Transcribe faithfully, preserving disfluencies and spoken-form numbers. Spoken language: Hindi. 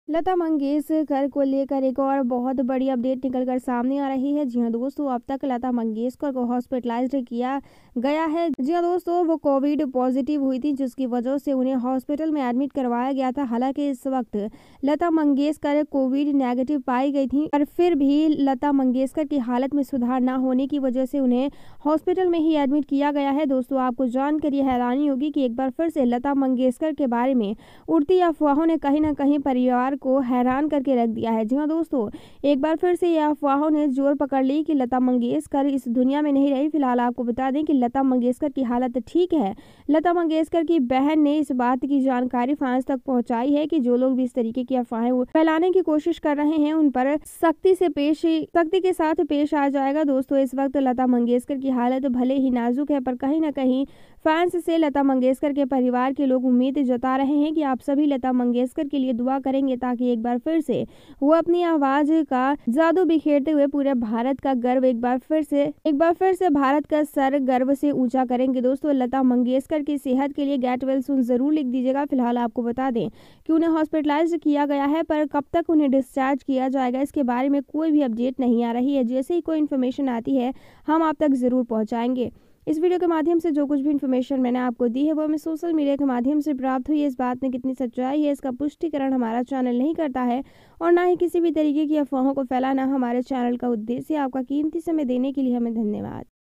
लता मंगेशकर को लेकर एक और बहुत बड़ी अपडेट निकलकर सामने आ रही है। जी हाँ दोस्तों, अब तक लता मंगेशकर को हॉस्पिटलाइज्ड किया गया है। जी हाँ दोस्तों, वो कोविड पॉजिटिव हुई थी, जिसकी वजह से उन्हें हॉस्पिटल में एडमिट करवाया गया था। हालांकि इस वक्त लता मंगेशकर कोविड नेगेटिव पाई गई थी, पर फिर भी लता मंगेशकर की हालत में सुधार न होने की वजह से उन्हें हॉस्पिटल में ही एडमिट किया गया है। दोस्तों, आपको जानकर ये हैरानी होगी कि एक बार फिर से लता मंगेशकर के बारे में उड़ती अफवाहों ने कहीं ना कहीं परिवार को हैरान करके रख दिया है। जी हाँ दोस्तों, एक बार फिर से ये अफवाहों ने जोर पकड़ ली कि लता मंगेशकर इस दुनिया में नहीं रही। फिलहाल आपको बता दें कि लता मंगेशकर की हालत ठीक है। लता मंगेशकर की बहन ने इस बात की जानकारी फ्रांस तक पहुंचाई है कि जो लोग भी इस तरीके की अफवाहें फैलाने की कोशिश कर रहे हैं, उन पर सख्ती से पेश सख्ती के साथ पेश आ जाएगा। दोस्तों, इस वक्त लता मंगेशकर की हालत भले ही नाजुक है, पर कहीं ना कहीं फैंस से लता मंगेशकर के परिवार के लोग उम्मीद जता रहे हैं कि आप सभी लता मंगेशकर के लिए दुआ करेंगे, ताकि एक बार फिर से वो अपनी आवाज का जादू बिखेरते हुए पूरे भारत का गर्व एक बार फिर से एक बार फिर से भारत का सर गर्व से ऊंचा करेंगे। दोस्तों, लता मंगेशकर की सेहत के लिए गेट वेल सून जरूर लिख दीजिएगा। फिलहाल आपको बता दें कि उन्हें हॉस्पिटलाइज किया गया है, पर कब तक उन्हें डिस्चार्ज किया जाएगा इसके बारे में कोई भी अपडेट नहीं आ रही है। जैसे ही कोई इन्फॉर्मेशन आती है, हम आप तक जरूर पहुंचाएंगे। इस वीडियो के माध्यम से जो कुछ भी इन्फॉर्मेशन मैंने आपको दी है, वो हमें सोशल मीडिया के माध्यम से प्राप्त हुई है। इस बात में कितनी सच्चाई है, इसका पुष्टिकरण हमारा चैनल नहीं करता है, और ना ही किसी भी तरीके की अफवाहों को फैलाना हमारे चैनल का उद्देश्य। आपका कीमती समय देने के लिए हमें धन्यवाद।